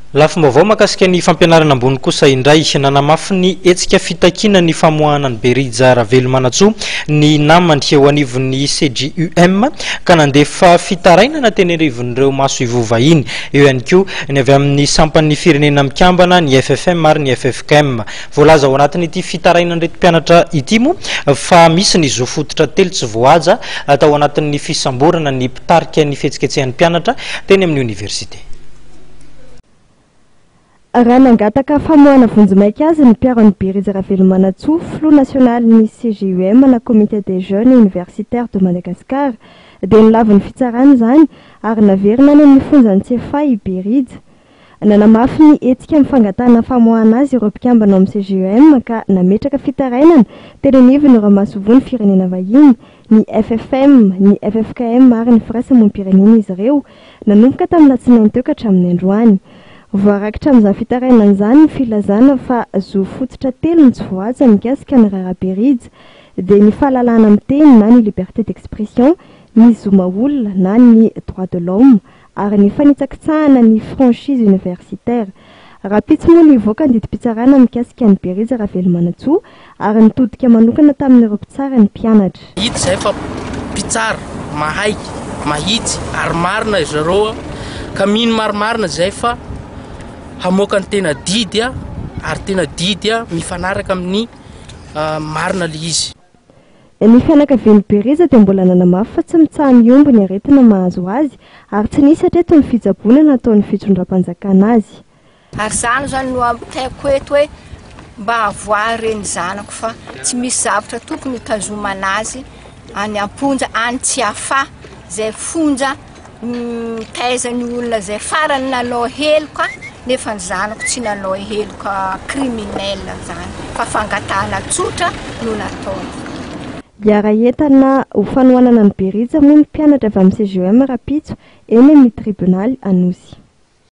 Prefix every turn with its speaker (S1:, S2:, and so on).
S1: Lafim-baovao mahakasika ny fampianarana ambony kosa indray nanamafy ny hetsika fitakiana ny famoahana ny Berija Ravelomanantsoa ny namany eo anivon'ny CJUM ka nandefa fitarainana teny anivon'ireo maso ivovahiny eo ihany koa ny avy amin'ny sampan'ny firenena mikambana ny FFM ary ny FFKM voalaza ao anatin'ity fitarainana reto mpianatra ity moa fa misy ny zo fototra telo tsy voaja atao anatin'ny fisamborana ny mpitarika ny fihetsiketsehan'ny mpianatra teny amin'ny université.
S2: Raha nangataka famoahana vonjimaika azy ny mpiaro-ny Berija Ravelomanantsoa Flou national ny CJUM na Comité des jeunes universitaires de Madagascar dia nilavy ny fitsarana izany ary naverina any amin'ny fonjany Tsefa i Berija. Nanamafy ny hetsika mifangatana famoahana azy ireo mpikambana amin'ny CJUM ka nametraka fitarainana teny anivon'ny ireo masovony firenena vahiny ny FFM, ny FFKM ary ny firaisamonim-pirenena izy ireo nanomboka tamin'ny Latsinainy teo ka hatramin'ny androany. Voarakitra amin'izany fitarainana izany ny filazana fa zo fototra telo ny tsy voaja mikasika ny Rara Berija dia ny fahalalana amin'ny teny na ny liberté d'expression, ny zoma olona na ny droit de l'homme ary ny fanitsakitsahana ny franchise universitaire. Rapitsy moa ny voaka ny didim-pitsarana mikasika ny Berija Ravelomanantsoa ary nitodika manokana tamin'ireo mpitsara ny mpianatra.
S3: Hita izay fa mpitsara mahaiky, mahitsy ary marina izy ireo ka mino marimarina izay fa hamoaka ny tena didy ary tena didy mifanaraka amin'ny marina le izy.
S2: Ny fianakavian'ny Berija dia mbola nanamafy fa tsy mitsaha miomby ny aretina mahazo azy ary tsy nisy hatreto ny fijabona nataon'ny fitondram-panjakana azy.
S4: Ary izany zany no ampiaiko eto hoe mba havoary reny zanako fa tsy misy zavatra tokony hitazomana azy any amponja any tsy hafa izay fonja taizany olona izay farany nanao heloka nefa ny zanako tsy nanao heloka criminel zany fa fangatahana tsotra no nataony.
S2: Diara entana ho fanohanana ny Berija moa ny mpianatra avy amin'ny CJUM Rapitso eny amin'ny tribunal Anosy.